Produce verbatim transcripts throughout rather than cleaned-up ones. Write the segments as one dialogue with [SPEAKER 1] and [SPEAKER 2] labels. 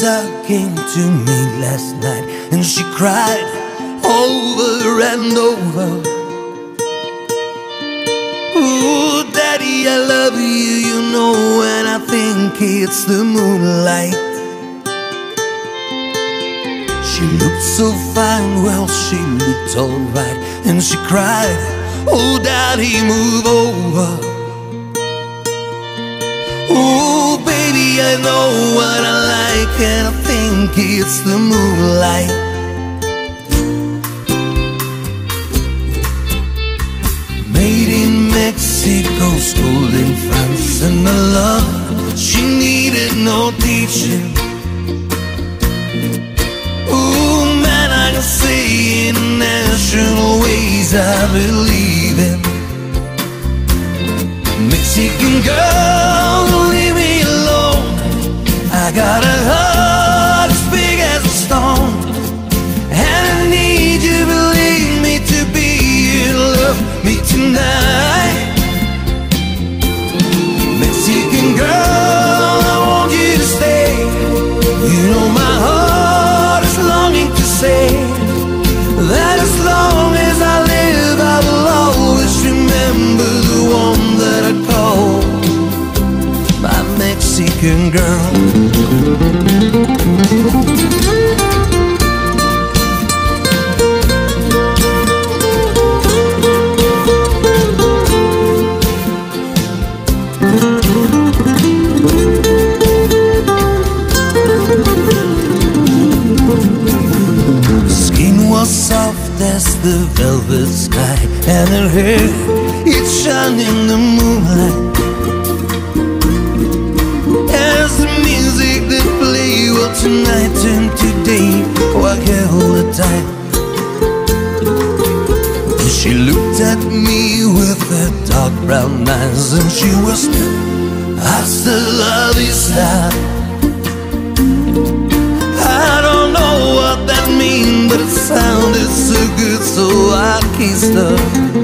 [SPEAKER 1] sister came to me last night and she cried over and over. Ooh, Daddy, I love you, you know, and I think it's the moonlight. She looked so fine, well, she looked alright, and she cried, oh, Daddy, move over. Oh, baby, I know what I like, and I think it's the moonlight. Made in Mexico, schooled in France, and my love, she needed no teaching. Oh man, I can say in national ways I believe in. Mexican girl, don't leave me alone. I got a heart as big as a stone, and I need you, believe me, to be here, love me tonight. Mexican girl, I want you to stay. You know my heart is longing to say that as long as I live, I will always remember the one that I call my Mexican girl. Skin was soft as the velvet sky, and her hair, it shone in the moonlight. As the music that played, well, tonight and today, oh, I can't hold it tight. She looked at me with her dark brown eyes, and she whispered, hasta la vista. I don't know what that means, but it sounded so good, so I kissed her.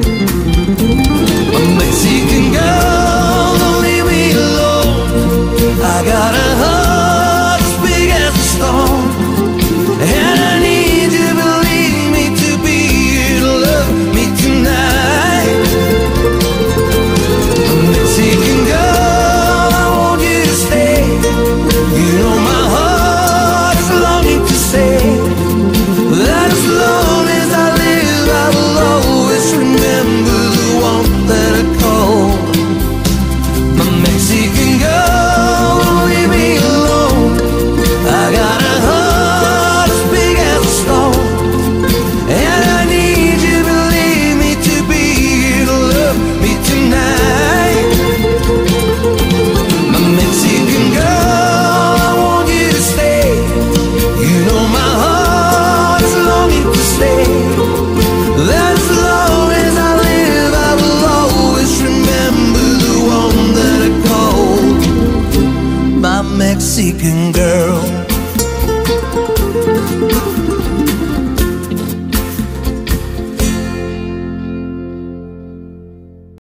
[SPEAKER 1] A Mexican girl, don't leave me alone. I got a heart as big as a stone, and I need you, believe me, to be here to love me tonight. A Mexican girl, I want you to stay. You know my heart is longing to say that as long as I live, I will always remember the one that I call my Mexican girl. Don't leave me alone. I got a heart as big as a stone, and I need you, believe me, to be here to love me tonight. My Mexican girl, I want you to stay. You know my heart is longing to stay that as long as I live, I will always remember the one that I call my Mexican girl.